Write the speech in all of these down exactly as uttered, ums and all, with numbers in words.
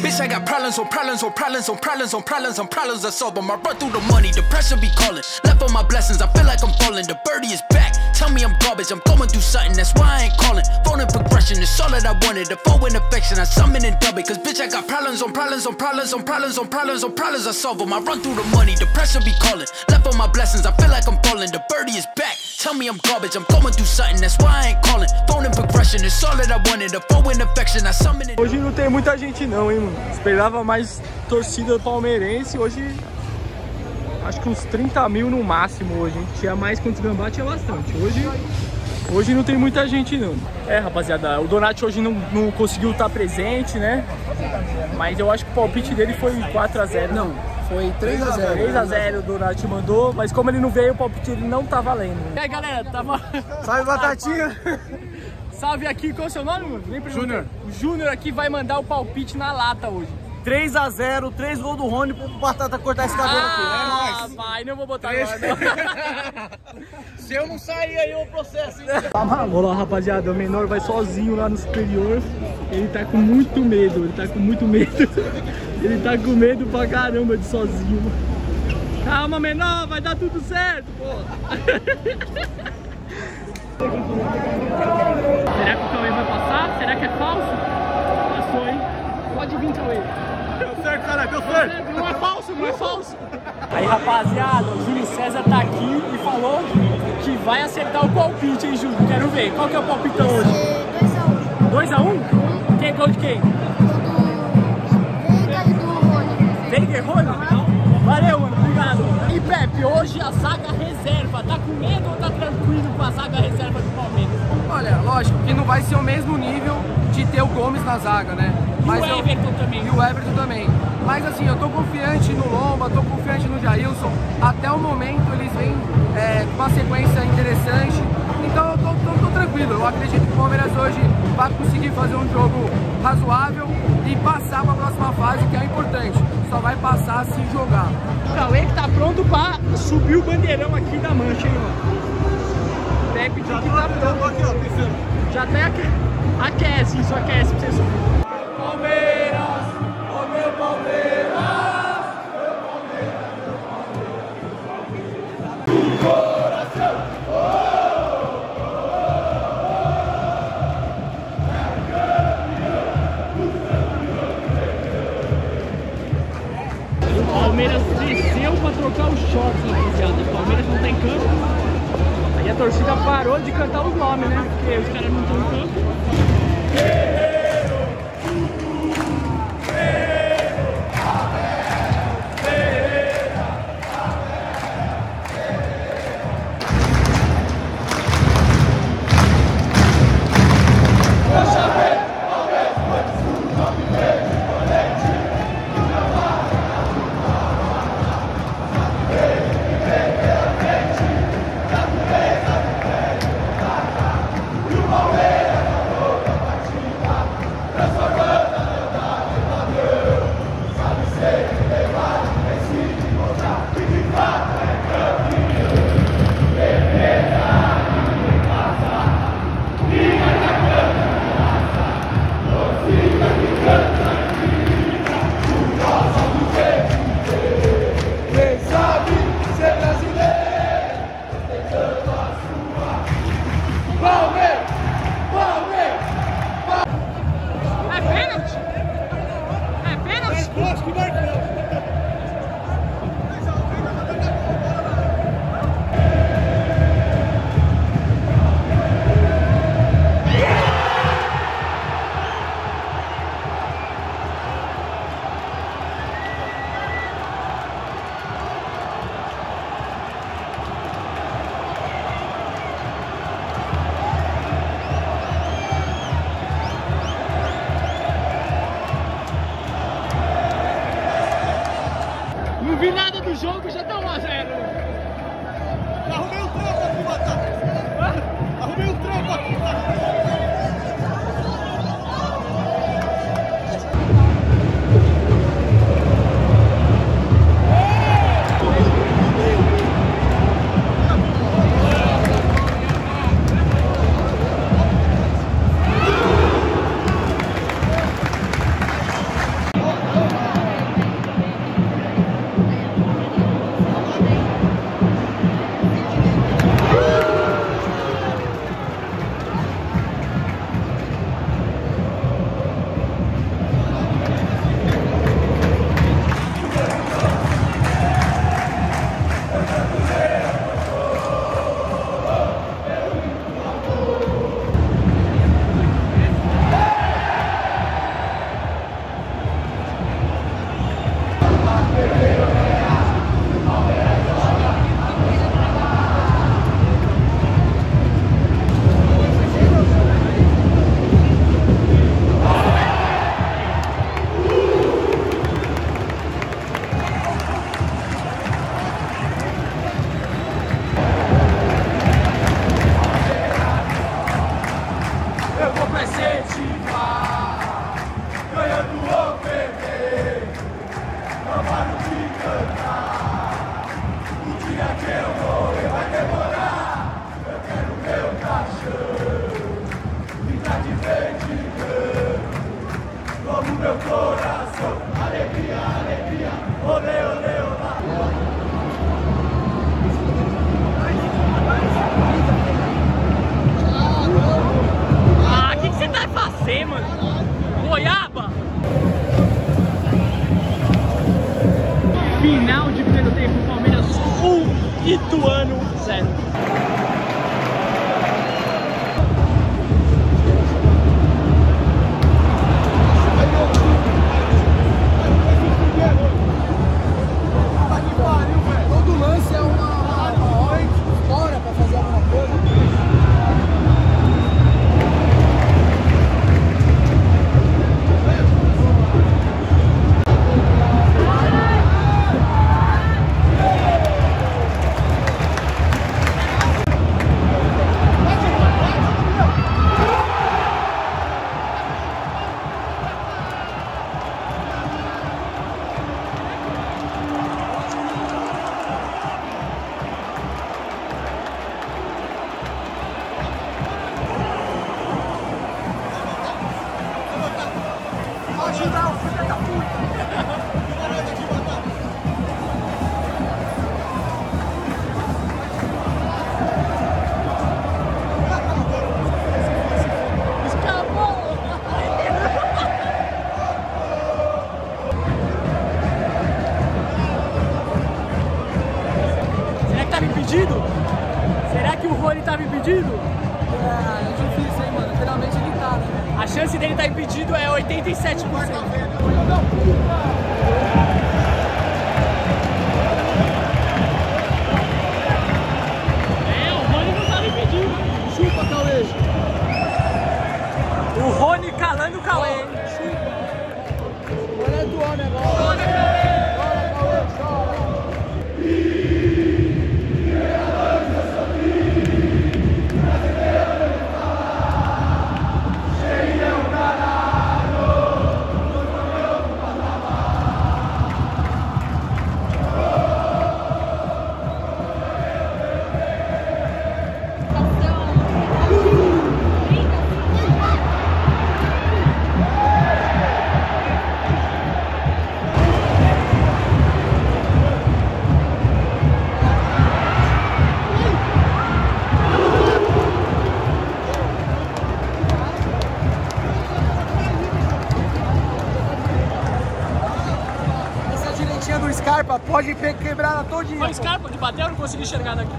Bitch, I got problems on problems on problems on problems on problems on problems I solve them. I run through the money, the pressure be calling. Left on my blessings, I feel like I'm falling. The birdie is back, tell me I'm garbage. I'm going through something, that's why I ain't calling. Phone and progression, it's all that I wanted. The phone in affection, I summon and dub it. Cause bitch, I got problems on problems on problems on problems on problems on problems I solve them. I run through the money, the pressure be calling. Left on my blessings, I feel like I'm falling. The birdie is back, tell me I'm garbage. I'm going through something, that's why I ain't calling. Phone and progression, it's all that I wanted. The phone in affection, I summon and... Hoje não tem muita gente não, hein, mano. Esperava mais torcida palmeirense. Hoje acho que uns trinta mil no máximo hoje, hein? Tinha mais que antes Gambá, tinha bastante. Hoje, hoje não tem muita gente não. É, rapaziada, o Donati hoje não, não conseguiu estar presente, né? Mas eu acho que o palpite dele foi quatro a zero. Não, foi três a zero. três a zero o Donati mandou, mas como ele não veio, o palpite dele não tá valendo. E aí, galera, tava... Salve, Batatinha! Salve aqui, qual é o seu nome, mano? Júnior. O Júnior aqui vai mandar o palpite na lata hoje. três a zero, três gols do Rony pro Batata cortar esse cabelo aqui. Ah, vai, não vou botar agora, não. Se eu não sair aí, eu processo, hein? Olha lá, rapaziada, o menor vai sozinho lá no superior. Ele tá com muito medo, ele tá com muito medo. Ele tá com medo pra caramba de sozinho. Calma, menor, vai dar tudo certo, pô. Será que o Cauê vai passar? Será que é falso? Passou, hein? Pode vir, Cauê. Deu certo, cara, deu certo. Não é falso, não é falso. Aí, rapaziada, o Júlio César tá aqui e falou que vai acertar o palpite, hein, Júlio? Quero ver. Qual que é o palpitão hoje? dois a um. Quem é gol de quem? Do Veiga e do Rony. Veiga e Rony? Valeu, mano. Obrigado. E Pepe, hoje a zaga reserva. Tá com medo ou tá tranquilo com a zaga reserva do Palmeiras? Olha, lógico que não vai ser o mesmo nível de ter o Gomes na zaga, né? E Mas o eu... Everton também. E o Everton também. Mas assim, eu tô confiante no Lomba, tô confiante no Jailson. Até o momento eles vêm é, com uma sequência interessante. Então eu tô, tô, tô tranquilo. Eu acredito que o Palmeiras hoje vai conseguir fazer um jogo razoável e passar para a próxima fase, que é importante. Só vai passar se jogar. O Cauê que tá pronto pra subir o bandeirão aqui da mancha, hein, ó. Pepe já tá pronto. Aqui, ó, pensando. Já até aque... aquece, isso aquece pra você subir. Palmeiras, ó meu Palmeiras, meu Palmeiras, meu Palmeiras. Coração! O Palmeiras desceu pra trocar os shots, rapaziada. O Palmeiras não tá em campo. Aí a torcida parou de cantar os nomes, né? Porque os caras não estão em campo. Não vi nada do jogo, já tá um a zero. Arrumei um trampo aqui, Batata. Arrumei um trampo aqui, Batata. goiaba! Final de primeiro tempo, Palmeiras um, Ituano zero. Todo lance é uma, uma, uma hora fora pra fazer alguma coisa. Será que o Rony tava impedido? É, é difícil, hein, mano? Geralmente ele tá, né? A chance dele estar impedido é oitenta e sete por cento. É, o Rony não tava impedido. Chupa, Cauê! O Rony calando o Cauê. Agora é do homem agora. Chora, Cauê, chora! Do Scarpa pode quebrar ela todinha. Foi o Scarpa de bater, eu não consegui enxergar daqui.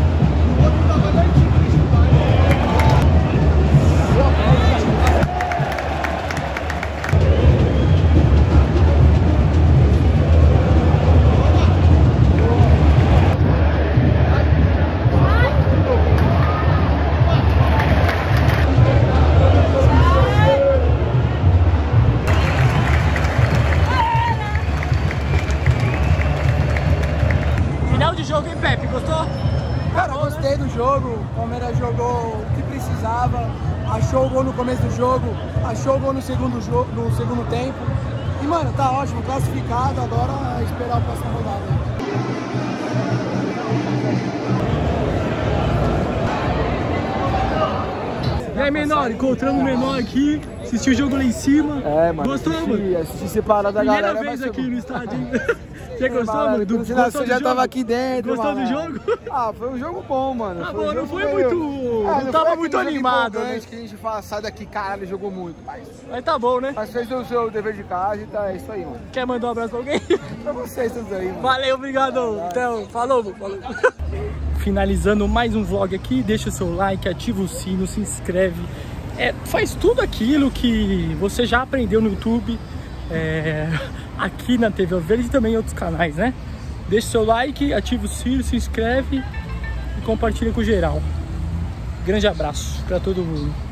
Jogo, hein, Pepe? Gostou? Cara, eu gostei do jogo. O Palmeiras jogou o que precisava, achou o gol no começo do jogo, achou o gol no segundo, jogo, no segundo tempo. E, mano, tá ótimo, classificado. Agora é esperar a próxima rodada. E aí, menor? Encontramos o menor aqui, assistiu o jogo lá em cima. É, mano. Gostou, assisti, mano? Assisti separado da Primeira galera. vez aqui ser... no estádio, hein? Você gostou, mano? mano? Do, do, gostou você já do tava jogo? aqui dentro, Gostou mano. do jogo? Ah, foi um jogo bom, mano. Ah, foi um bom, não jogo foi meio... muito... Ah, não, não tava foi muito aquele jogo animado, né? que a gente fala, sai daqui, caralho, jogou muito. Mas, Mas tá bom, né? mas fez o seu dever de casa e tá, é isso aí, mano. Quer mandar um abraço pra alguém? Pra vocês todos aí, mano. Valeu, obrigado. Então, falou, falou. Finalizando mais um vlog aqui, deixa o seu like, ativa o sino, se inscreve. É, faz tudo aquilo que você já aprendeu no YouTube, é, aqui na T V Alviverde e também em outros canais, né? Deixa o seu like, ativa o sino, se inscreve e compartilha com geral. Grande abraço pra todo mundo.